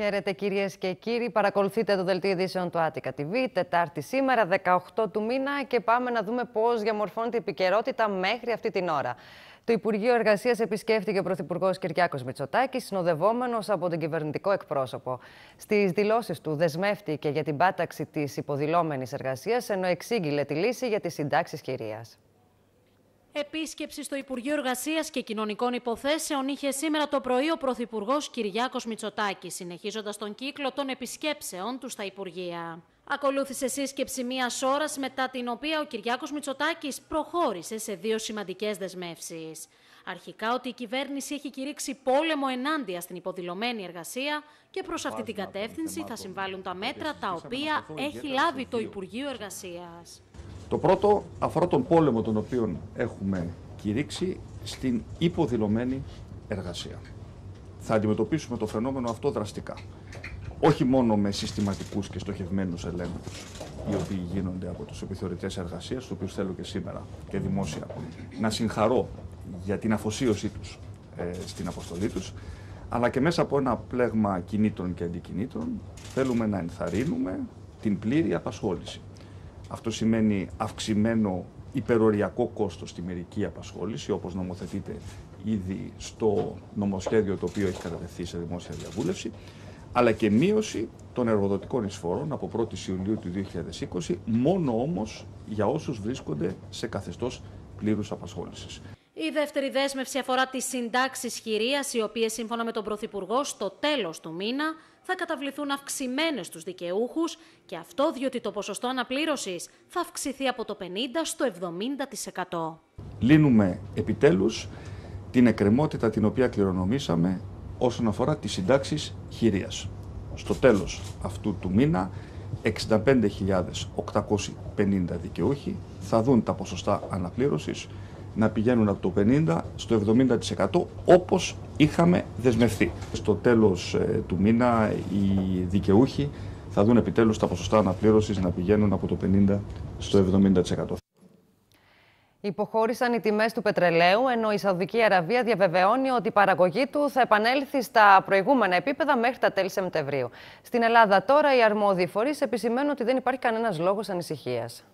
Χαίρετε κυρίες και κύριοι, παρακολουθείτε το Δελτίο Ειδήσεων του Attica TV, Τετάρτη σήμερα, 18 του μήνα, και πάμε να δούμε πώς διαμορφώνεται η επικαιρότητα μέχρι αυτή την ώρα. Το Υπουργείο Εργασίας επισκέφτηκε ο Πρωθυπουργός Κυριάκος Μητσοτάκης, συνοδευόμενος από τον κυβερνητικό εκπρόσωπο. Στις δηλώσεις του δεσμεύτηκε για την πάταξη της υποδηλώμενης εργασίας, ενώ εξήγηλε τη λύση για τις συντάξεις χειρίας. Επίσκεψη στο Υπουργείο Εργασίας και Κοινωνικών Υποθέσεων είχε σήμερα το πρωί ο Πρωθυπουργός Κυριάκος Μητσοτάκης, συνεχίζοντας τον κύκλο των επισκέψεων του στα Υπουργεία. Ακολούθησε σύσκεψη μίας ώρας, μετά την οποία ο Κυριάκος Μητσοτάκης προχώρησε σε δύο σημαντικές δεσμεύσεις. Αρχικά ότι η κυβέρνηση έχει κηρύξει πόλεμο ενάντια στην υποδηλωμένη εργασία και προς αυτή την κατεύθυνση θα συμβάλλουν τα μέτρα τα οποία έχει λάβει το Υπουργείο Εργασίας. Το πρώτο αφορά τον πόλεμο τον οποίο έχουμε κηρύξει στην υποδηλωμένη εργασία. Θα αντιμετωπίσουμε το φαινόμενο αυτό δραστικά. Όχι μόνο με συστηματικούς και στοχευμένους ελέγχους, οι οποίοι γίνονται από τους επιθεωρητές εργασίας, τους οποίους θέλω και σήμερα και δημόσια να συγχαρώ για την αφοσίωσή τους στην αποστολή τους, αλλά και μέσα από ένα πλέγμα κινήτρων και αντικινήτρων θέλουμε να ενθαρρύνουμε την πλήρη απασχόληση. Αυτό σημαίνει αυξημένο υπεροριακό κόστος στη μερική απασχόληση, όπως νομοθετείται ήδη στο νομοσχέδιο το οποίο έχει κατατεθεί σε δημόσια διαβούλευση, αλλά και μείωση των εργοδοτικών εισφορών από 1η Ιουλίου του 2020, μόνο όμως για όσους βρίσκονται σε καθεστώς πλήρους απασχόλησης. Η δεύτερη δέσμευση αφορά τις συντάξεις χειρίας, οι οποίες σύμφωνα με τον Πρωθυπουργό στο τέλος του μήνα θα καταβληθούν αυξημένες στους δικαιούχους, και αυτό διότι το ποσοστό αναπλήρωσης θα αυξηθεί από το 50% στο 70%. Λύνουμε επιτέλους την εκκρεμότητα την οποία κληρονομήσαμε όσον αφορά τις συντάξεις χειρίας. Στο τέλος αυτού του μήνα, 65.850 δικαιούχοι θα δουν τα ποσοστά αναπλήρωσης να πηγαίνουν από το 50% στο 70%, όπως είχαμε δεσμευθεί. Στο τέλος του μήνα οι δικαιούχοι θα δουν επιτέλους τα ποσοστά αναπλήρωσης να πηγαίνουν από το 50% στο 70%. Υποχώρησαν οι τιμές του πετρελαίου, ενώ η Σαουδική Αραβία διαβεβαιώνει ότι η παραγωγή του θα επανέλθει στα προηγούμενα επίπεδα μέχρι τα τέλη Σεπτεμβρίου. Στην Ελλάδα τώρα οι αρμόδιοι φορείς επισημαίνουν ότι δεν υπάρχει κανένας λόγος ανησυχίας.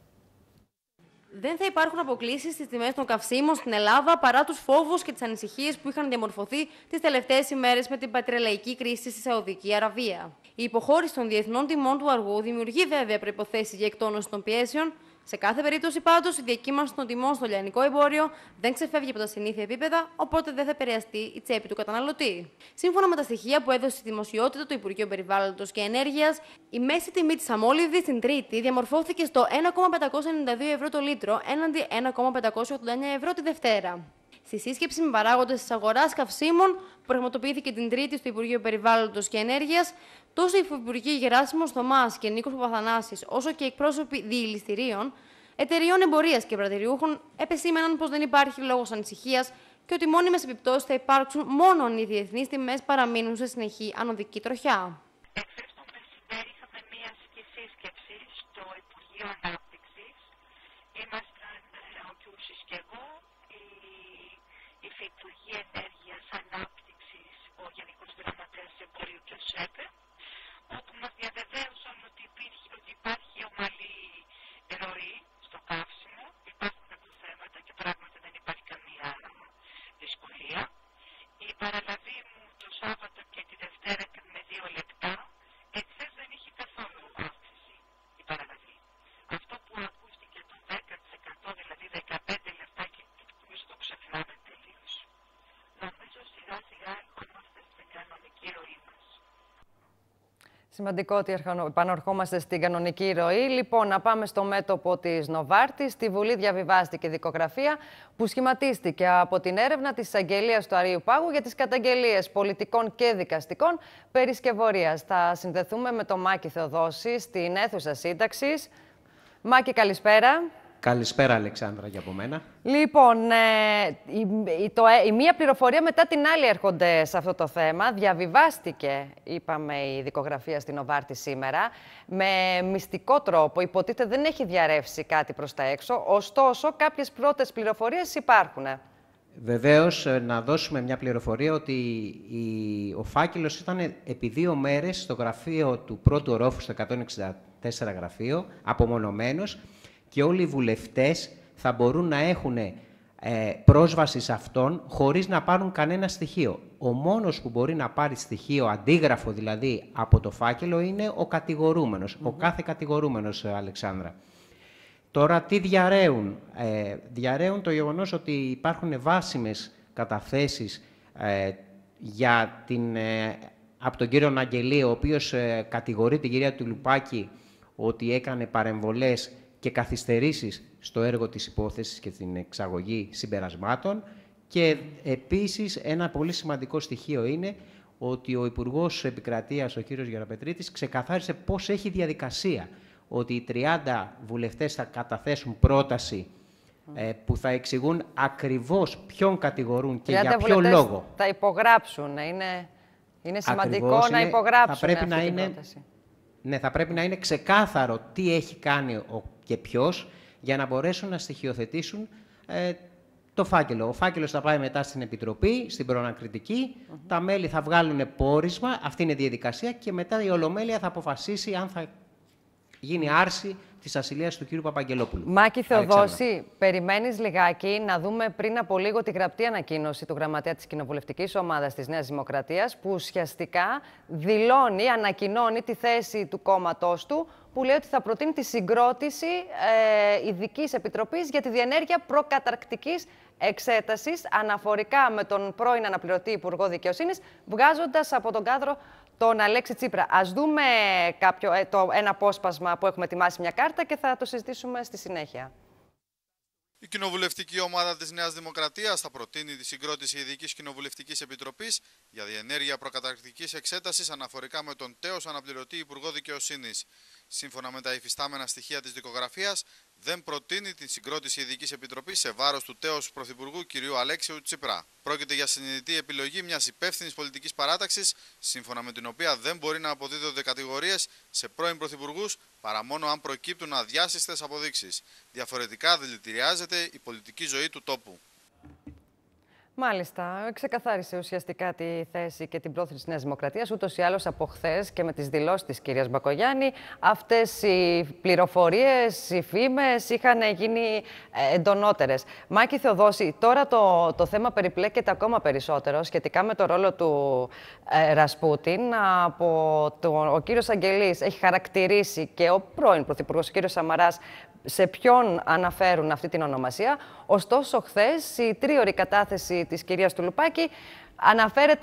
Δεν θα υπάρχουν αποκλίσεις στις τιμές των καυσίμων στην Ελλάδα παρά τους φόβους και τις ανησυχίες που είχαν διαμορφωθεί τις τελευταίες ημέρες με την πετρελαϊκή κρίση στη Σαουδική Αραβία. Η υποχώρηση των διεθνών τιμών του αργού δημιουργεί βέβαια προϋποθέσεις για εκτόνωση των πιέσεων. Σε κάθε περίπτωση, πάντως, η διακύμανση των τιμών στο λιανικό εμπόριο δεν ξεφεύγει από τα συνήθεια επίπεδα, οπότε δεν θα επηρεαστεί η τσέπη του καταναλωτή. Σύμφωνα με τα στοιχεία που έδωσε στη δημοσιότητα το Υπουργείο Περιβάλλοντος και Ενέργειας, η μέση τιμή της αμόλυβδης την Τρίτη διαμορφώθηκε στο 1,592 ευρώ το λίτρο έναντι 1,589 ευρώ τη Δευτέρα. Στη σύσκεψη με παράγοντες της αγοράς καυσίμων που πραγματοποιήθηκε την Τρίτη στο Υπουργείο Περιβάλλοντος και Ενέργειας, τόσο οι Υφυπουργοί Γεράσιμος Θωμάς και Νίκος Παπαθανάσης, όσο και εκπρόσωποι διηληστηρίων, εταιριών εμπορίας και πρατηριούχων επεσήμεναν πως δεν υπάρχει λόγος ανησυχίας και ότι μόνιμες επιπτώσεις θα υπάρξουν μόνο αν οι διεθνείς τιμές παραμείνουν σε συνεχή ανωδική τροχιά. Εχθές το μεσημέρι είχαμε μία σύσκεψη στο Υπουργείο Ανάπτυξης. Ήμασταν ο Κιούσης και εγώ, οι Υφυπουργοί Ενέργειας, Ανάπτυξης, ο Γενικός Γραμματέας Εμπορίου και ο ΣΕΠΕ, όπου μας διαβεβαίωσαν ότι υπάρχει ομαλή ροή στο καύσιμο, υπάρχουν αποθέματα και πράγματι δεν υπάρχει καμία δυσκολία. Η παραλαβή μου το Σάββατο και τη Δευτέρα με 2 λεπτά, εχθές δεν είχε καθόλου αύξηση η παραλαβή. Αυτό που ακούστηκε το 10%, δηλαδή 15 λεπτά, και εμείς το ξεχνάμε τελείως. Νομίζω σιγά σιγά ερχόμαστε στην κανονική ροή μας. Σημαντικό ότι επαναρχόμαστε στην κανονική ροή. Λοιπόν, να πάμε στο μέτωπο της Νοβάρτης. Στη Βουλή διαβιβάστηκε δικογραφία που σχηματίστηκε από την έρευνα της εισαγγελίας του Αρείου Πάγου για τις καταγγελίες πολιτικών και δικαστικών περί σκευωρίας. Θα συνδεθούμε με τον Μάκη Θεοδόση στην αίθουσα σύνταξης. Μάκη, καλησπέρα. Καλησπέρα, Αλεξάνδρα, για από μένα. Λοιπόν, η μία πληροφορία μετά την άλλη έρχονται σε αυτό το θέμα. Διαβιβάστηκε, είπαμε, η δικογραφία στην Νοβάρτη σήμερα, με μυστικό τρόπο. Υποτίθεται δεν έχει διαρρεύσει κάτι προς τα έξω, ωστόσο κάποιες πρώτες πληροφορίες υπάρχουν. Βεβαίως, να δώσουμε μια πληροφορία ότι ο φάκελος ήταν επί 2 μέρες στο γραφείο του πρώτου ορόφου, στο 164 γραφείο, απομονωμένος, και όλοι οι βουλευτές θα μπορούν να έχουν πρόσβαση σε αυτόν χωρίς να πάρουν κανένα στοιχείο. Ο μόνος που μπορεί να πάρει στοιχείο, αντίγραφο δηλαδή, από το φάκελο είναι ο κατηγορούμενος, ο κάθε κατηγορούμενος, Αλεξάνδρα. Τώρα, τι διαρρέουν. Διαρρέουν το γεγονός ότι υπάρχουν βάσιμες καταθέσεις από τον κύριο Αγγελή, ο οποίος κατηγορεί την κυρία Τουλουπάκη ότι έκανε παρεμβολές και καθυστερήσεις στο έργο της υπόθεσης και την εξαγωγή συμπερασμάτων. Και επίσης ένα πολύ σημαντικό στοιχείο είναι ότι ο Υπουργός Επικρατείας, ο κύριος Γεραπετρίτης, ξεκαθάρισε πώς έχει διαδικασία. Ότι οι 30 βουλευτές θα καταθέσουν πρόταση που θα εξηγούν ακριβώς ποιον κατηγορούν και για ποιο λόγο. Θα υπογράψουν. Είναι σημαντικό να υπογράψουν αυτή την πρόταση. Ναι, θα πρέπει να είναι ξεκάθαρο τι έχει κάνει και ποιος, για να μπορέσουν να στοιχειοθετήσουν το φάκελο. Ο φάκελος θα πάει μετά στην Επιτροπή, στην προανακριτική. Τα μέλη θα βγάλουν πόρισμα, αυτή είναι η διαδικασία, και μετά η Ολομέλεια θα αποφασίσει αν θα γίνει άρση της ασυλίας του κ. Παπαγγελόπουλου. Μάκη Θεοδόση, περιμένεις λιγάκι να δούμε πριν από λίγο τη γραπτή ανακοίνωση του γραμματέα της Κοινοβουλευτικής Ομάδας της Νέας Δημοκρατίας, που ουσιαστικά δηλώνει, ανακοινώνει τη θέση του κόμματός του, που λέει ότι θα προτείνει τη συγκρότηση ειδικής επιτροπής για τη διενέργεια προκαταρκτικής εξέτασης αναφορικά με τον πρώην αναπληρωτή Υπουργό Δικαιοσύνης, βγάζοντας από τον κάδρο τον Αλέξη Τσίπρα. Ας δούμε ένα απόσπασμα που έχουμε ετοιμάσει, μια κάρτα, και θα το συζητήσουμε στη συνέχεια. Η Κοινοβουλευτική Ομάδα της Νέας Δημοκρατίας θα προτείνει τη συγκρότηση ειδικής Κοινοβουλευτικής Επιτροπής για διενέργεια προκαταρκτικής εξέτασης αναφορικά με τον τέως αναπληρωτή Υπουργό Δικαιοσύνης. Σύμφωνα με τα υφιστάμενα στοιχεία της δικογραφίας, δεν προτείνει την συγκρότηση ειδικής επιτροπής σε βάρος του τέως Πρωθυπουργού κ. Αλέξιου Τσίπρα. Πρόκειται για συνειδητή επιλογή μιας υπεύθυνης πολιτικής παράταξης, σύμφωνα με την οποία δεν μπορεί να αποδίδονται κατηγορίες σε πρώην πρωθυπουργούς παρά μόνο αν προκύπτουν αδιάσυστες αποδείξεις. Διαφορετικά δηλητηριάζεται η πολιτική ζωή του τόπου. Μάλιστα, ξεκαθάρισε ουσιαστικά τη θέση και την πρόθεση της Νέας Δημοκρατίας. Ούτως ή άλλως από χθες και με τις δηλώσεις της κυρίας Μπακογιάννη, αυτές οι πληροφορίες, οι φήμες είχαν γίνει εντονότερες. Μάκη Θεοδόση, τώρα το θέμα περιπλέκεται ακόμα περισσότερο σχετικά με το ρόλο του Ρασπούτιν. Ο κύριος Αγγελής έχει χαρακτηρίσει, και ο πρώην πρωθυπουργός, ο κύριος Σαμαράς, σε ποιον αναφέρουν αυτή την ονομασία. Ωστόσο, χθες η τρίωρη κατάθεση της κυρίας Τουλουπάκη αναφέρεται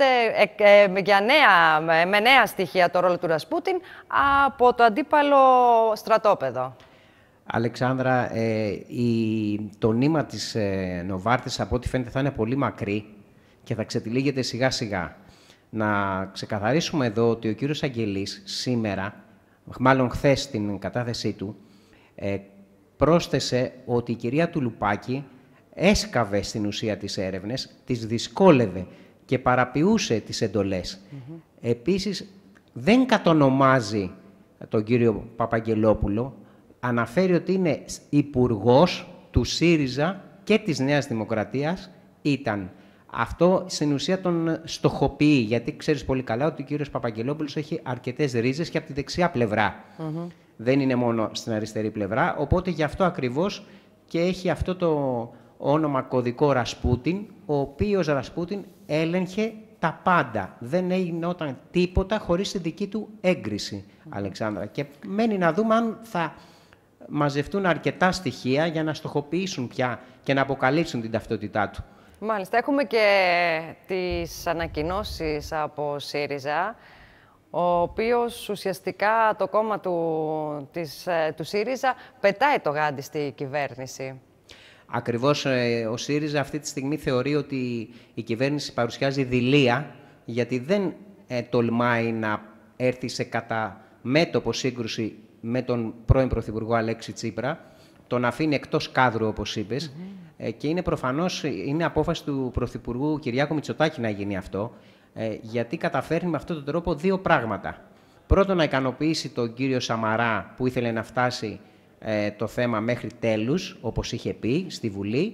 με νέα στοιχεία το ρόλο του Ρασπούτιν από το αντίπαλο στρατόπεδο. Αλεξάνδρα, το νήμα της Νοβάρτης, από ό,τι φαίνεται, θα είναι πολύ μακρύ και θα ξετυλίγεται σιγά-σιγά. Να ξεκαθαρίσουμε εδώ ότι ο κύριος Αγγελής σήμερα, μάλλον χθες στην κατάθεσή του, πρόσθεσε ότι η κυρία Τουλουπάκη έσκαβε στην ουσία τις έρευνες, τις δυσκόλευε και παραποιούσε τις εντολές. Επίσης, δεν κατονομάζει τον κύριο Παπαγγελόπουλο, αναφέρει ότι είναι υπουργός του ΣΥΡΙΖΑ και της Νέας Δημοκρατίας ήταν. Αυτό στην ουσία τον στοχοποιεί, γιατί ξέρεις πολύ καλά ότι ο κύριος Παπαγγελόπουλος έχει αρκετές ρίζες και από τη δεξιά πλευρά. Δεν είναι μόνο στην αριστερή πλευρά, οπότε γι' αυτό ακριβώς και έχει αυτό το όνομα κωδικό Ρασπούτιν, ο οποίος Ρασπούτιν έλεγχε τα πάντα. Δεν έγινόταν τίποτα χωρίς τη δική του έγκριση, Αλεξάνδρα. Και μένει να δούμε αν θα μαζευτούν αρκετά στοιχεία για να στοχοποιήσουν πια και να αποκαλύψουν την ταυτότητά του. Μάλιστα, έχουμε και τις ανακοινώσεις από ΣΥΡΙΖΑ, ο οποίος ουσιαστικά το κόμμα του ΣΥΡΙΖΑ πετάει το γάντι στη κυβέρνηση. Ακριβώς, ο ΣΥΡΙΖΑ αυτή τη στιγμή θεωρεί ότι η κυβέρνηση παρουσιάζει δειλία, γιατί δεν τολμάει να έρθει σε κατά μέτωπο σύγκρουση με τον πρώην Πρωθυπουργό Αλέξη Τσίπρα, τον αφήνει εκτός κάδρου, όπως είπες, και είναι προφανώς είναι απόφαση του Πρωθυπουργού Κυριάκου Μητσοτάκη να γίνει αυτό, γιατί καταφέρνει με αυτόν τον τρόπο δύο πράγματα. Πρώτον, να ικανοποιήσει τον κύριο Σαμαρά, που ήθελε να φτάσει το θέμα μέχρι τέλους, όπως είχε πει στη Βουλή,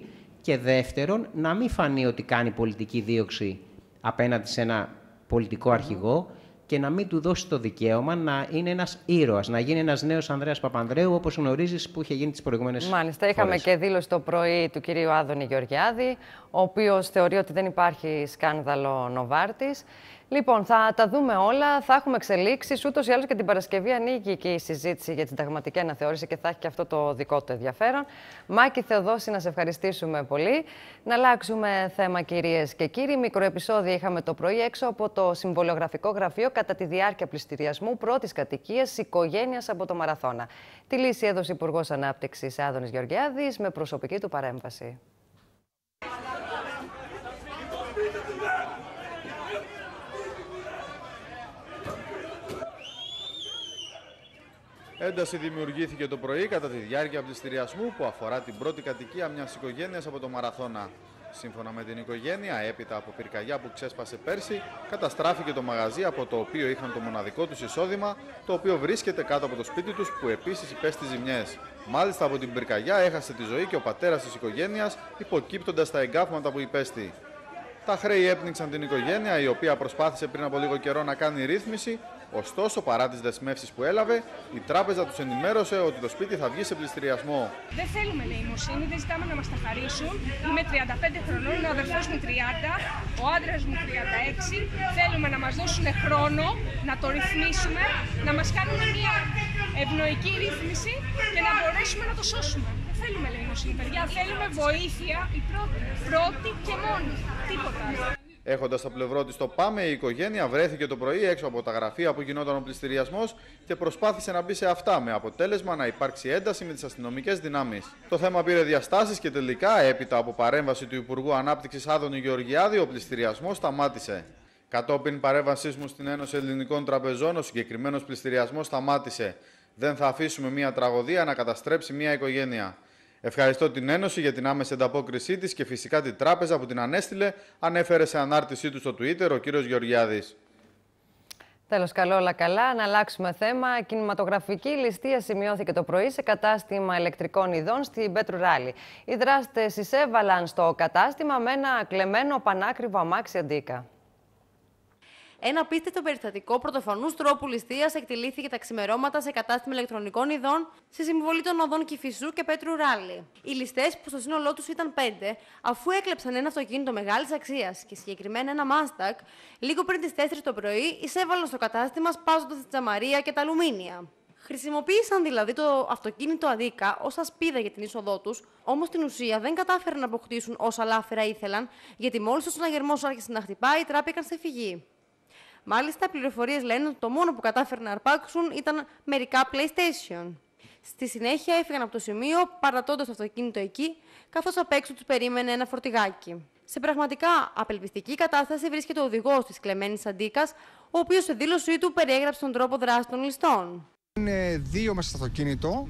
και δεύτερον, να μην φανεί ότι κάνει πολιτική δίωξη απέναντι σε ένα πολιτικό αρχηγό και να μην του δώσει το δικαίωμα να είναι ένας ήρωας, να γίνει ένας νέος Ανδρέας Παπανδρέου, όπως γνωρίζεις που είχε γίνει τις προηγούμενες φορές. Μάλιστα, είχαμε και δήλωση το πρωί του κυρίου Άδωνη Γεωργιάδη, ο οποίος θεωρεί ότι δεν υπάρχει σκάνδαλο Νοβάρτης. Λοιπόν, θα τα δούμε όλα, θα έχουμε εξελίξεις. Ούτως ή άλλως και την Παρασκευή ανοίγει και η συζήτηση για τη συνταγματική αναθεώρηση και θα έχει και αυτό το δικό του ενδιαφέρον. Μάκη Θεοδόση, να σε ευχαριστήσουμε πολύ. Να αλλάξουμε θέμα, κυρίες και κύριοι. Μικροεπισόδια είχαμε το πρωί έξω από το συμβολιογραφικό γραφείο κατά τη διάρκεια πληστηριασμού πρώτης κατοικίας οικογένειας από το Μαραθώνα. Τη λύση έδωσε ο Υπουργός Ανάπτυξης Άδωνης Γεωργιάδης με προσωπική του παρέμβαση. Ένταση δημιουργήθηκε το πρωί κατά τη διάρκεια πληστηριασμού που αφορά την πρώτη κατοικία μιας οικογένειας από το Μαραθώνα. Σύμφωνα με την οικογένεια, έπειτα από πυρκαγιά που ξέσπασε πέρσι, καταστράφηκε το μαγαζί από το οποίο είχαν το μοναδικό τους εισόδημα, το οποίο βρίσκεται κάτω από το σπίτι τους, που επίσης υπέστη ζημιές. Μάλιστα, από την πυρκαγιά έχασε τη ζωή και ο πατέρας της οικογένειας, υποκύπτοντας τα εγκάφματα που υπέστη. Τα χρέη έπνιξαν την οικογένεια, η οποία προσπάθησε πριν από λίγο καιρό να κάνει ρύθμιση. Ωστόσο, παρά τις δεσμεύσεις που έλαβε, η τράπεζα τους ενημέρωσε ότι το σπίτι θα βγει σε πληστηριασμό. Δεν θέλουμε νοημοσύνη, δεν ζητάμε να μας τα χαρίσουν. Είμαι 35 χρονών, ο αδερφός μου 30, ο άντρας μου 36. Θέλουμε να μας δώσουν χρόνο, να το ρυθμίσουμε, να μας κάνουν μια ευνοϊκή ρύθμιση και να μπορέσουμε να το σώσουμε. Δεν θέλουμε νοημοσύνη, παιδιά. Θέλουμε βοήθεια, η πρώτη και μόνη. Τίποτα άλλο. Έχοντας στο πλευρό της το ΠΑΜΕ, η οικογένεια βρέθηκε το πρωί έξω από τα γραφεία που γινόταν ο πληστηριασμός και προσπάθησε να μπει σε αυτά, με αποτέλεσμα να υπάρξει ένταση με τις αστυνομικές δυνάμεις. Το θέμα πήρε διαστάσεις και τελικά, έπειτα από παρέμβαση του Υπουργού Ανάπτυξης Άδωνη Γεωργιάδη, ο πληστηριασμός σταμάτησε. Κατόπιν παρέμβασής μου στην Ένωση Ελληνικών Τραπεζών, ο συγκεκριμένος πληστηριασμός σταμάτησε. Δεν θα αφήσουμε μια τραγωδία να καταστρέψει μια οικογένεια. Ευχαριστώ την Ένωση για την άμεση ανταπόκρισή της και φυσικά την τράπεζα που την ανέστειλε, ανέφερε σε ανάρτησή του στο Twitter ο κύριος Γεωργιάδης. Τέλος, καλό όλα καλά. Να αλλάξουμε θέμα. Κινηματογραφική ληστεία σημειώθηκε το πρωί σε κατάστημα ηλεκτρικών ειδών στην Πέτρου Ράλη. Οι δράστες εισέβαλαν στο κατάστημα με ένα κλεμμένο πανάκριβο αμάξι αντίκα. Ένα απίστευτο περιστατικό πρωτοφανούς τρόπου ληστείας εκτελήθηκε τα ξημερώματα σε κατάστημα ηλεκτρονικών ειδών στη συμβολή των οδών Κηφισού και Πέτρου Ράλη. Οι ληστές, που στο σύνολό τους ήταν 5, αφού έκλεψαν ένα αυτοκίνητο μεγάλης αξίας και συγκεκριμένα ένα Mustang, λίγο πριν τις 4 το πρωί εισέβαλαν στο κατάστημα σπάζοντας τη τζαμαρία και τα αλουμίνια. Χρησιμοποίησαν δηλαδή το αυτοκίνητο αντίκα ως ασπίδα για την είσοδό τους, όμως στην ουσία δεν κατάφεραν να αποκτήσουν όσα λάφυρα ήθελαν, γιατί μόλις ο συναγερμός άρχισε να χτυπάει, τράπηκαν σε φυγή. Μάλιστα, πληροφορίες λένε ότι το μόνο που κατάφεραν να αρπάξουν ήταν μερικά PlayStation. Στη συνέχεια έφυγαν από το σημείο, παρατώντας το αυτοκίνητο εκεί, καθώς απ' έξω τους περίμενε ένα φορτηγάκι. Σε πραγματικά απελπιστική κατάσταση βρίσκεται ο οδηγός της κλεμμένης αντίκας, ο οποίος σε δήλωσή του περιέγραψε τον τρόπο δράσης των ληστών. Είναι 2 μέσα στο αυτοκίνητο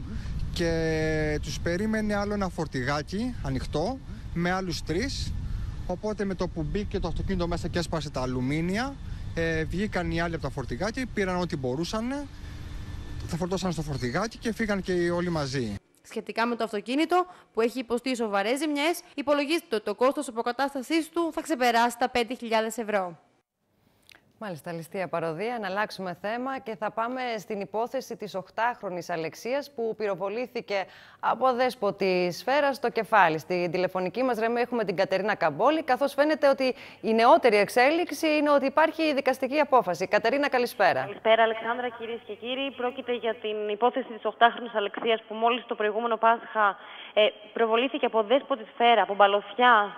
και τους περίμενε άλλο ένα φορτηγάκι ανοιχτό με άλλους 3. Οπότε με το που μπήκε το αυτοκίνητο μέσα και έσπασε τα αλουμίνια, βγήκαν οι άλλοι από τα φορτηγάκια, πήραν ό,τι μπορούσαν, τα φορτώσαν στο φορτηγάκι και φύγαν και όλοι μαζί. Σχετικά με το αυτοκίνητο, που έχει υποστεί σοβαρές ζημιές, υπολογίζεται ότι το κόστος αποκατάστασής του θα ξεπεράσει τα 5.000 ευρώ. Μάλιστα, ληστεία παροδία. Να αλλάξουμε θέμα και θα πάμε στην υπόθεση της 8χρονης Αλεξίας που πυροβολήθηκε από δέσποτη σφαίρα στο κεφάλι. Στην τηλεφωνική μας γραμμή έχουμε την Κατερίνα Καμπόλη, καθώς φαίνεται ότι η νεότερη εξέλιξη είναι ότι υπάρχει δικαστική απόφαση. Κατερίνα, καλησπέρα. Καλησπέρα, Αλεξάνδρα, κυρίες και κύριοι. Πρόκειται για την υπόθεση της 8χρονης Αλεξίας που μόλις το προηγούμενο Πάσχα προβολήθηκε από δέσποτη σφαίρα, από μπαλωθιά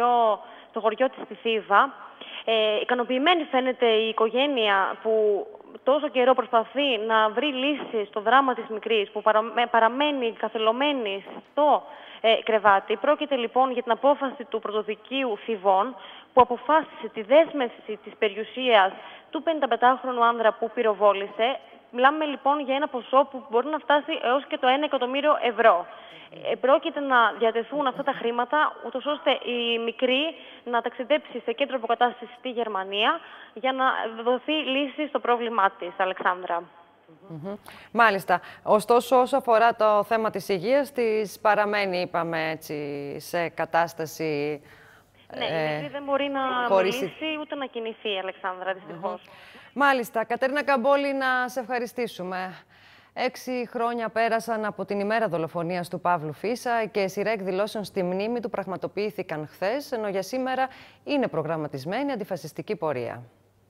στο χωριό της στη Θήβα. Ικανοποιημένη φαίνεται η οικογένεια που τόσο καιρό προσπαθεί να βρει λύση στο δράμα της μικρής, που παραμένει καθελωμένη στο κρεβάτι. Πρόκειται λοιπόν για την απόφαση του Πρωτοδικείου Θηβών, που αποφάσισε τη δέσμευση της περιουσίας του 55χρονου άνδρα που πυροβόλησε. Μιλάμε λοιπόν για ένα ποσό που μπορεί να φτάσει έως και το 1 εκατομμύριο ευρώ. Πρόκειται να διατεθούν αυτά τα χρήματα, ούτως ώστε η μικρή να ταξιδέψει σε κέντρο αποκατάστασης στη Γερμανία για να δοθεί λύση στο πρόβλημά της, Αλεξάνδρα. Μάλιστα. Ωστόσο, όσο αφορά το θέμα της υγείας της, παραμένει, είπαμε έτσι, σε κατάσταση... Ναι, η Μικρή δεν μπορεί να μιλήσει ούτε να κινηθεί, Αλεξάνδρα, δυστυχώς. Μάλιστα. Κατερίνα Καμπόλη, να σε ευχαριστήσουμε. 6 χρόνια πέρασαν από την ημέρα δολοφονίας του Παύλου Φίσα και σειρά εκδηλώσεων στη μνήμη του πραγματοποιήθηκαν χθες, ενώ για σήμερα είναι προγραμματισμένη αντιφασιστική πορεία.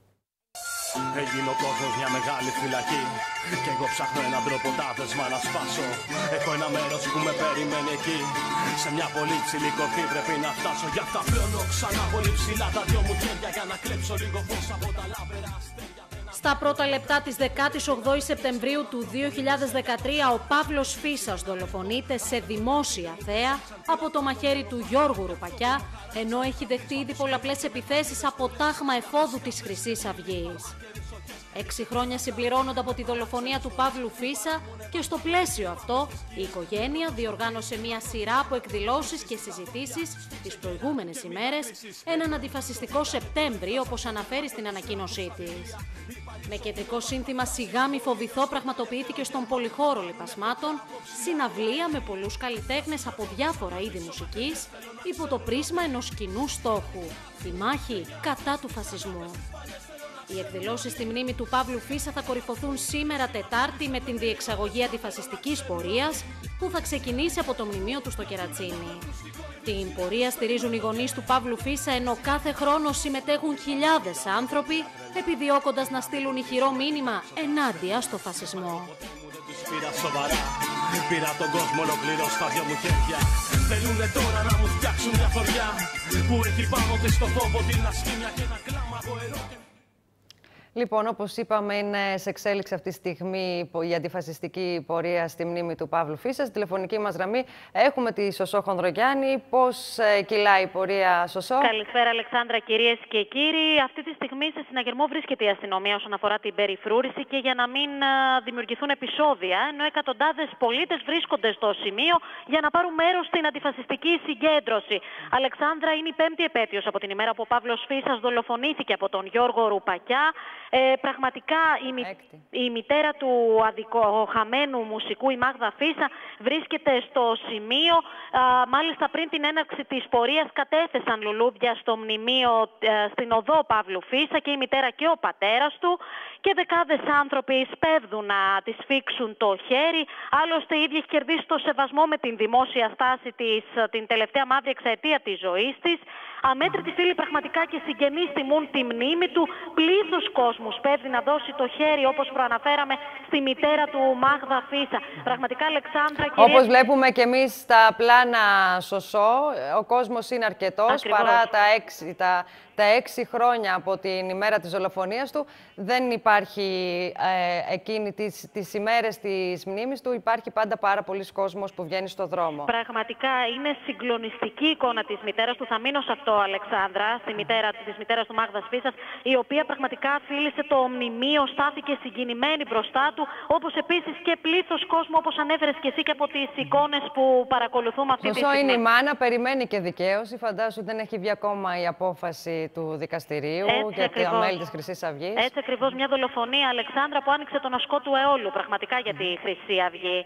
Έγινε ο κόσμος μια μεγάλη φυλακή κι εγώ ψάχνω έναν τρόπο τα δεσμά να σπάσω. Έχω ένα μέρος που με περιμένει εκεί, σε μια πολύ ψηλή κορφή πρέπει να φτάσω. Γι' αυτά πλώνω ξανά πολύ ψηλά τα δυο μου χέρια για να κλέψω λίγο φως από τα λάβερα αστέρια. Στα πρώτα λεπτά της 18ης Σεπτεμβρίου του 2013, ο Παύλος Φίσας δολοφονείται σε δημόσια θέα από το μαχαίρι του Γιώργου Ρουπακιά, ενώ έχει δεχτεί ήδη πολλαπλές επιθέσεις από τάγμα εφόδου της Χρυσής Αυγής. 6 χρόνια συμπληρώνονται από τη δολοφονία του Παύλου Φίσα και στο πλαίσιο αυτό η οικογένεια διοργάνωσε μια σειρά από εκδηλώσεις και συζητήσεις τις προηγούμενες ημέρες, έναν αντιφασιστικό Σεπτέμβρη όπως αναφέρει στην ανακοίνωσή της. Με κεντρικό σύνθημα «Σιγά μη φοβηθώ» πραγματοποιήθηκε στον πολυχώρο Λιπασμάτων συναυλία με πολλούς καλλιτέχνες από διάφορα είδη μουσικής υπό το πρίσμα ενός κοινού στόχου, τη μάχη κατά του φασισμού. Οι εκδηλώσεις στη μνήμη του Παύλου Φίσα θα κορυφωθούν σήμερα Τετάρτη με την διεξαγωγή αντιφασιστικής πορείας που θα ξεκινήσει από το μνημείο του στο Κερατσίνι. Την πορεία στηρίζουν οι γονείς του Παύλου Φίσα, ενώ κάθε χρόνο συμμετέχουν χιλιάδες άνθρωποι επιδιώκοντας να στείλουν ηχηρό μήνυμα ενάντια στο φασισμό. Πήρα σοβαρά, πήρα τον κόσμο ολοκληρώ στα δυο μου χέρια. Θέλουνε τώρα να μου φτιάξουν μια φοριά που έχει πάνω της το φόβο, την ασχήμια και ένα κλάμα από ερώ. Λοιπόν, όπως είπαμε, είναι σε εξέλιξη αυτή τη στιγμή η αντιφασιστική πορεία στη μνήμη του Παύλου Φίσα. Στη τηλεφωνική μας γραμμή έχουμε τη Σωσό Χονδρογιάννη. Πώς κυλάει η πορεία, Σωσό? Καλησπέρα, Αλεξάνδρα, κυρίες και κύριοι. Αυτή τη στιγμή σε συναγερμό βρίσκεται η αστυνομία όσον αφορά την περιφρούρηση και για να μην δημιουργηθούν επεισόδια, ενώ εκατοντάδες πολίτες βρίσκονται στο σημείο για να πάρουν μέρος στην αντιφασιστική συγκέντρωση. Αλεξάνδρα, είναι η 5η επέτειος από την ημέρα που ο Παύλος Φίσας δολοφονήθηκε από τον Γιώργο Ρουπακιά. Πραγματικά η μητέρα του αδικοχαμένου μουσικού, η Μάγδα Φίσα, βρίσκεται στο σημείο. Μάλιστα πριν την έναρξη της πορείας κατέθεσαν λουλούδια στο μνημείο στην οδό Παύλου Φίσα και η μητέρα και ο πατέρας του και δεκάδες άνθρωποι σπέβδουν να της φίξουν το χέρι. Άλλωστε η ίδια έχει κερδίσει το σεβασμό με την δημόσια στάση της την τελευταία μαύρη εξαετία της ζωής της. Αμέτρητοι φίλοι πραγματικά και συγγενείς τιμούν τη μνήμη του. Πλήθος κόσμου σπέβδει να δώσει το χέρι, όπως προαναφέραμε, στη μητέρα του Μάγδα Φίσα. Πραγματικά, Αλεξάνδρα, όπως βλέπουμε και εμείς στα πλάνα, Σωσό, ο κόσμος είναι αρκετός. Ακριβώς. Παρά τα 6 χρόνια από την ημέρα της δολοφονίας του, δεν υπάρχει εκείνη τις ημέρες της μνήμης του, υπάρχει πάντα πάρα πολλοί κόσμος που βγαίνει στο δρόμο. Πραγματικά είναι συγκλονιστική η εικόνα της μητέρας του. Θα μείνω σε αυτό, Αλεξάνδρα, της μητέρας του Μάγδας Φίσας, η οποία πραγματικά φίλησε το μνημείο, στάθηκε συγκινημένη μπροστά του, όπως επίσης και πλήθος κόσμου, όπως ανέφερες και εσύ και από τις εικόνες που παρακολουθούμε αυτή τη στιγμή. Σωστό, είναι η μάνα, περιμένει και δικαίωση. Φαντάσου δεν έχει βγει ακόμα η απόφαση του δικαστηρίου για τα μέλη της Χρυσής Αυγής. Έτσι ακριβώς, μια δολοφονία, Αλεξάνδρα, που άνοιξε τον ασκό του αιώλου πραγματικά για τη Χρυσή Αυγή.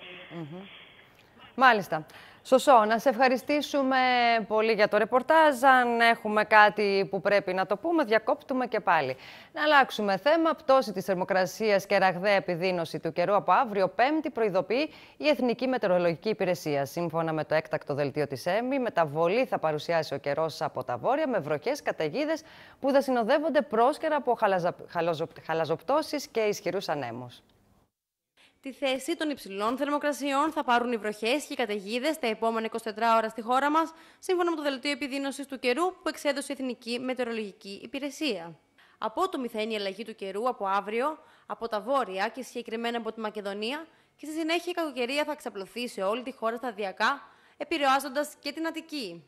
Μάλιστα. Σωσό, να σε ευχαριστήσουμε πολύ για το ρεπορτάζ. Αν έχουμε κάτι που πρέπει να το πούμε, διακόπτουμε και πάλι. Να αλλάξουμε θέμα. Πτώση της θερμοκρασίας και ραγδαία επιδείνωση του καιρού από αύριο Πέμπτη προειδοποιεί η Εθνική Μετεωρολογική Υπηρεσία. Σύμφωνα με το έκτακτο δελτίο της ΕΜΗ, μεταβολή θα παρουσιάσει ο καιρός από τα βόρεια με βροχές, καταιγίδες που θα συνοδεύονται πρόσκαιρα από χαλαζοπτώσεις και ισχυρούς ανέμους. Τη θέση των υψηλών θερμοκρασιών θα πάρουν οι βροχές και οι καταιγίδες τα επόμενα 24 ώρα στη χώρα μας, σύμφωνα με το δελτίο επιδείνωσης του καιρού που εξέδωσε η Εθνική Μετεωρολογική Υπηρεσία. Απότομη η αλλαγή του καιρού από αύριο, από τα βόρεια και συγκεκριμένα από τη Μακεδονία, και στη συνέχεια η κακοκαιρία θα εξαπλωθεί σε όλη τη χώρα σταδιακά, επηρεάζοντας και την Αττική.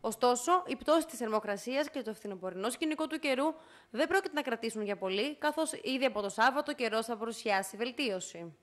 Ωστόσο, η πτώση της θερμοκρασίας και το φθινοπορεινό σκηνικό του καιρού δεν πρόκειται να κρατήσουν για πολύ, καθώς ήδη από το Σάββατο ο καιρός θα παρουσιάσει βελτίωση.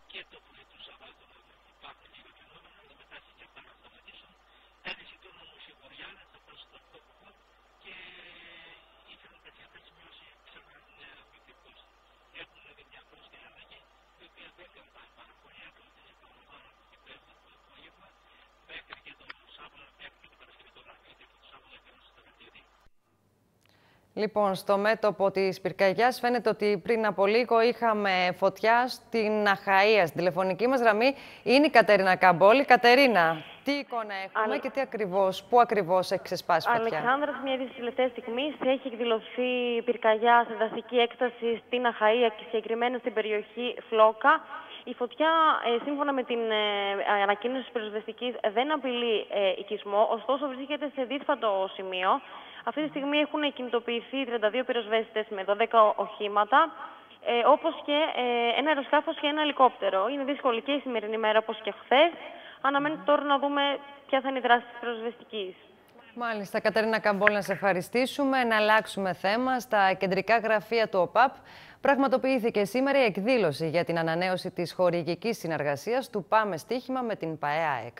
Λοιπόν, στο μέτωπο της πυρκαγιάς φαίνεται ότι πριν από λίγο είχαμε φωτιά στην Αχαΐα. Στην τηλεφωνική μας γραμμή είναι η Κατερίνα Καμπόλη. Κατερίνα, τι εικόνα έχουμε και πού ακριβώς έχει ξεσπάσει φωτιά? Αλεξάνδρα, μια είδηση της τελευταίας στιγμής έχει εκδηλωθεί πυρκαγιά σε δασική έκταση στην Αχαΐα και συγκεκριμένα στην περιοχή Φλόκα. Η φωτιά, σύμφωνα με την ανακοίνωση της πυροσβεστικής, δεν απειλεί οικισμό, ωστόσο βρίσκεται σε δύσβατο σημείο. Αυτή τη στιγμή έχουν κινητοποιηθεί 32 πυροσβέστες με 12 οχήματα, όπως και ένα αεροσκάφος και ένα ελικόπτερο. Είναι δύσκολη και η σημερινή μέρα, όπως και χθες. Αναμένεται τώρα να δούμε ποια θα είναι η δράση της πυροσβεστικής. Μάλιστα, Κατερίνα Καμπόλη, να σε ευχαριστήσουμε. Να αλλάξουμε θέμα. Στα κεντρικά γραφεία του ΟΠΑΠ πραγματοποιήθηκε σήμερα η εκδήλωση για την ανανέωση της χορηγικής συνεργασίας του Πάμε Στοίχημα με την ΠΑΕ-ΑΕΚ.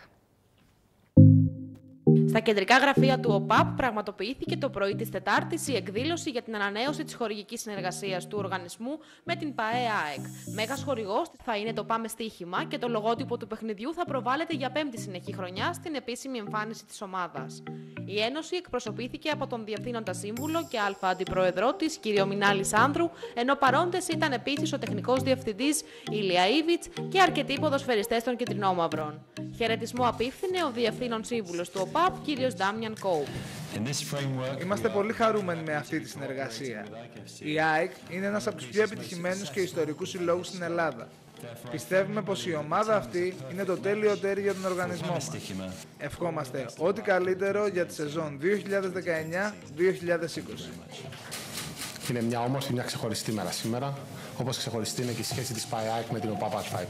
Στα κεντρικά γραφεία του ΟΠΑΠ πραγματοποιήθηκε το πρωί της Τετάρτης η εκδήλωση για την ανανέωση της χορηγικής συνεργασίας του οργανισμού με την ΠΑΕ-ΑΕΚ. Μέγας χορηγός θα είναι το Πάμε Στοίχημα και το λογότυπο του παιχνιδιού θα προβάλλεται για 5η συνεχή χρονιά στην επίσημη εμφάνιση της ομάδας. Η Ένωση εκπροσωπήθηκε από τον Διευθύνοντα Σύμβουλο και Α Αντιπρόεδρό της, κ. Μινάλη Άνδρου, ενώ παρόντες ήταν επίσης ο τεχνικός διευθυντής Ηλία Ήβιτς και αρκετοί ποδοσφαιριστές των Κιτρινόμαυρων. Χαιρετισμό απίφθινε ο Διευθύνων Σύμβουλος του ΟΠΑΠ, κ. Ντάμιαν Κόουπ. Είμαστε πολύ χαρούμενοι με αυτή τη συνεργασία. Η ΑΕΚ είναι ένας από τους πιο επιτυχημένους και ιστορικούς συλλόγους στην Ελλάδα. Πιστεύουμε πως η ομάδα αυτή είναι το τέλειο τέρι για τον οργανισμό μας. Ευχόμαστε ό,τι καλύτερο για τη σεζόν 2019-2020. Είναι μια όμορφη, μια ξεχωριστή μέρα σήμερα, όπως ξεχωριστή είναι και η σχέση της ΠΑΕ με την ΟΠΑΠ ΑΕ.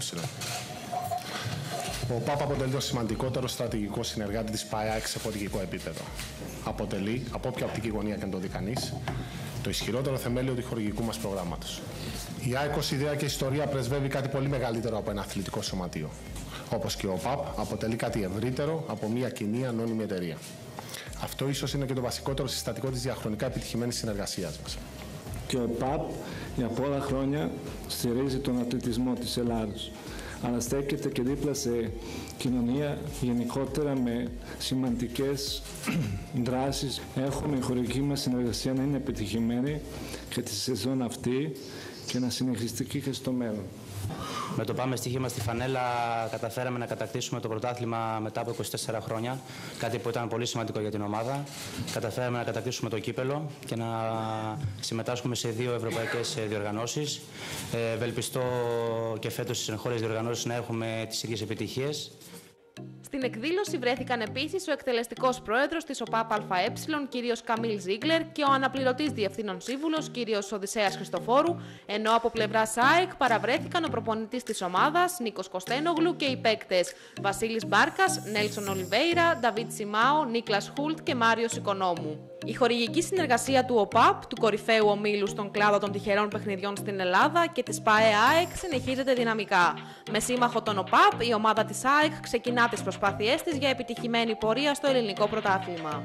Ο ΟΠΑΠ αποτελεί το σημαντικότερο στρατηγικό συνεργάτη της ΠΑΕ σε χορηγικό επίπεδο. Αποτελεί, από όποια οπτική γωνία και αν το δει κανείς, το ισχυρότερο θεμέλιο του χορηγικού μας προγράμματος. Η ΑΕΚ ως ιδέα και ιστορία πρεσβεύει κάτι πολύ μεγαλύτερο από ένα αθλητικό σωματείο. Όπως και ο ΟΠΑΠ αποτελεί κάτι ευρύτερο από μια κοινή ανώνυμη εταιρεία. Αυτό ίσως είναι και το βασικότερο συστατικό της διαχρονικά επιτυχημένης συνεργασίας μας. Και ο ΟΠΑΠ για πολλά χρόνια στηρίζει τον αθλητισμό της Ελλάδος, αλλά στέκεται και δίπλα σε κοινωνία γενικότερα με σημαντικές δράσεις. Έχουμε η χορηγική μας συνεργασία να είναι επιτυχημένη και τη σεζόν αυτή και να συνεχιστεί και στο μέλλον. Με το Πάμε Στοίχημα στη φανέλα καταφέραμε να κατακτήσουμε το πρωτάθλημα μετά από 24 χρόνια, κάτι που ήταν πολύ σημαντικό για την ομάδα. Καταφέραμε να κατακτήσουμε το κύπελο και να συμμετάσχουμε σε 2 ευρωπαϊκές διοργανώσεις. Ευελπιστώ και φέτος στις εγχώριες διοργανώσεις να έχουμε τις ίδιες επιτυχίες. Στην εκδήλωση βρέθηκαν επίσης ο εκτελεστικός πρόεδρος της ΟΠΑΠ ΑΕ, κ. Καμίλ Ζίγκλερ, και ο αναπληρωτής διευθύνων σύμβουλος, κ. Οδυσσέας Χριστοφόρου, ενώ από πλευράς ΑΕΚ παραβρέθηκαν ο προπονητής της ομάδας, Νίκος Κωστένογλου, και οι παίκτες Βασίλης Μπάρκας, Νέλσον Ολιβέιρα, Νταβίτ Σιμάο, Νίκλας Χούλτ και Μάριος Οικονόμου. Η χορηγική συνεργασία του ΟΠΑΠ, του κορυφαίου ομίλου στον κλάδο των τυχερών παιχνιδιών στην Ελλάδα, και της ΠΑΕ-ΑΕΚ συνεχίζεται δυναμικά. Με σύμμαχο τον ΟΠΑΠ, η ομάδα της ΑΕΚ ξεκινά τις προσπάθειές της για επιτυχημένη πορεία στο ελληνικό πρωτάθλημα.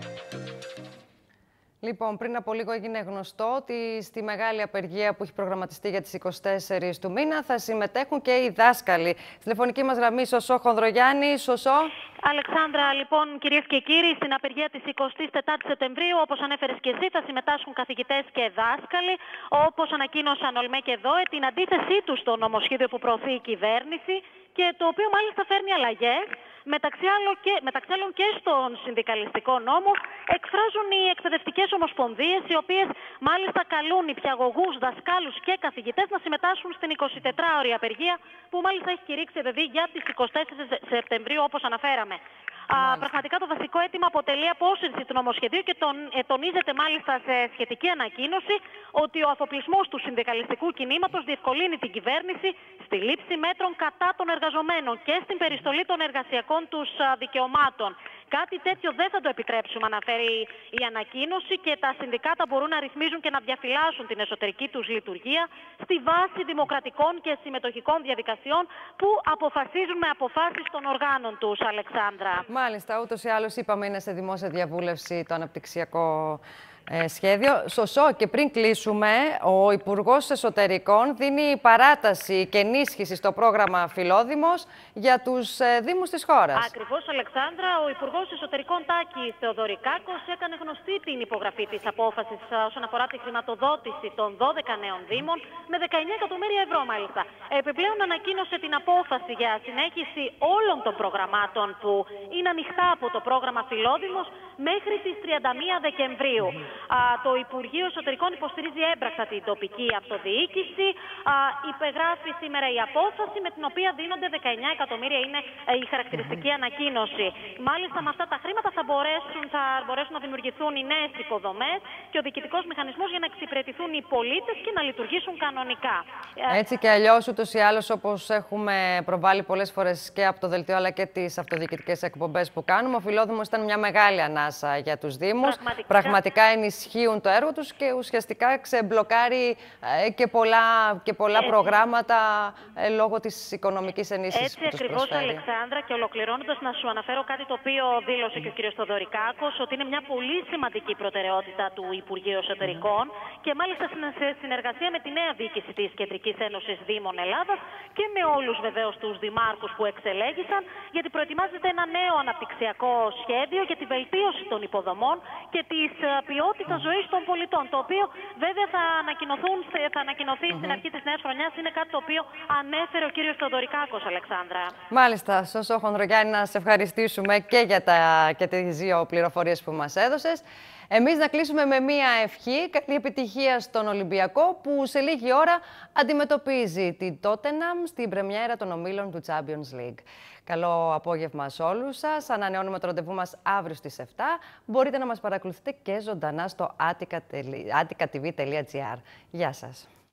Λοιπόν, πριν από λίγο έγινε γνωστό ότι στη μεγάλη απεργία που έχει προγραμματιστεί για τις 24 του μήνα θα συμμετέχουν και οι δάσκαλοι. Στη τηλεφωνική μας γραμμή, Σωσό Χονδρογιάννη. Σωσό. Αλεξάνδρα, λοιπόν, κυρίες και κύριοι, στην απεργία της 24 Σεπτεμβρίου, όπως ανέφερες και εσύ, θα συμμετάσχουν καθηγητές και δάσκαλοι, όπως ανακοίνωσαν Ολμέ και ΔΟΕ, την αντίθεσή τους στο νομοσχέδιο που προωθεί η κυβέρνηση και το οποίο μάλιστα φέρνει αλλαγές. Μεταξύ άλλων και στον συνδικαλιστικό νόμο εκφράζουν οι εκπαιδευτικές ομοσπονδίες, οι οποίες μάλιστα καλούν υπηαγωγούς, δασκάλους και καθηγητές να συμμετάσχουν στην 24ωρη απεργία που μάλιστα έχει κηρύξει για τις 24 Σεπτεμβρίου, όπως αναφέραμε. Πραγματικά το βασικό αίτημα αποτελεί απόσυρση του νομοσχεδίου και τονίζεται μάλιστα σε σχετική ανακοίνωση ότι ο αφοπλισμός του συνδικαλιστικού κινήματος διευκολύνει την κυβέρνηση στη λήψη μέτρων κατά των εργαζομένων και στην περιστολή των εργασιακών τους δικαιωμάτων. Κάτι τέτοιο δεν θα το επιτρέψουμε, αναφέρει η ανακοίνωση, και τα συνδικάτα μπορούν να ρυθμίζουν και να διαφυλάσσουν την εσωτερική τους λειτουργία στη βάση δημοκρατικών και συμμετοχικών διαδικασιών που αποφασίζουν με αποφάσεις των οργάνων τους, Αλεξάνδρα. Μάλιστα, ούτως ή άλλως είπαμε είναι σε δημόσια διαβούλευση το αναπτυξιακό σχέδιο. Σωσό, και πριν κλείσουμε, ο Υπουργός Εσωτερικών δίνει παράταση και ενίσχυση στο πρόγραμμα Φιλόδημος για τους Δήμους της χώρας. Ακριβώς, Αλεξάνδρα. Ο Υπουργός Εσωτερικών Τάκης Θεοδωρικάκος έκανε γνωστή την υπογραφή της απόφασης όσον αφορά τη χρηματοδότηση των 12 νέων Δήμων με 19 εκατομμύρια ευρώ, μάλιστα. Επιπλέον, ανακοίνωσε την απόφαση για συνέχιση όλων των προγραμμάτων που είναι ανοιχτά από το πρόγραμμα Φιλόδημος μέχρι τις 31 Δεκεμβρίου. Το Υπουργείο Εσωτερικών υποστηρίζει έμπρακτα την τοπική αυτοδιοίκηση. Υπεγράφει σήμερα η απόφαση με την οποία δίνονται 19 εκατομμύρια, είναι η χαρακτηριστική ανακοίνωση. Μάλιστα, με αυτά τα χρήματα θα μπορέσουν να δημιουργηθούν οι νέες υποδομές και ο διοικητικός μηχανισμός για να εξυπηρετηθούν οι πολίτες και να λειτουργήσουν κανονικά. Έτσι και αλλιώς, ούτως ή άλλως, όπως έχουμε προβάλει πολλές φορές και από το δελτίο αλλά και τις αυτοδιοικητικές εκπομπές που κάνουμε, ο Φιλόδημος ήταν μια μεγάλη ανάσα για τους Δήμους. Πραγματικά ενισχύουν το έργο τους και ουσιαστικά ξεμπλοκάρει και πολλά προγράμματα λόγω της οικονομικής ενίσχυσης που τους προσφέρει. Έτσι ακριβώς, Αλεξάνδρα, και ολοκληρώνοντας να σου αναφέρω κάτι το οποίο δήλωσε και ο κ. Θεοδωρικάκος, ότι είναι μια πολύ σημαντική προτεραιότητα του Υπουργείου Εσωτερικών και μάλιστα σε συνεργασία με τη νέα διοίκηση της Κεντρικής Ένωσης Δήμων Ελλάδας και με όλους βεβαίως τους δημάρχους που εξελέγησαν, γιατί προετοιμάζεται ένα νέο αναπτυξιακό σχέδιο για τη βελτίωση των υποδομών και της ποιότητας ζωής των πολιτών, το οποίο βέβαια θα ανακοινωθεί στην αρχή της νέας χρονιάς. Είναι κάτι το οποίο ανέφερε ο κύριος Θεοδωρικάκος, Αλεξάνδρα. Μάλιστα, Σωσό Χονδρογιάννη, να σε ευχαριστήσουμε και τις δύο πληροφορίες που μας έδωσες. Εμείς να κλείσουμε με μία ευχή. Καλή επιτυχία στον Ολυμπιακό που σε λίγη ώρα αντιμετωπίζει την Τότεναμ στην πρεμιέρα των ομίλων του Champions League. Καλό απόγευμα σε όλους σας. Ανανεώνουμε το ραντεβού μας αύριο στις 7. Μπορείτε να μας παρακολουθείτε και ζωντανά στο attica.tv.gr. Γεια σας.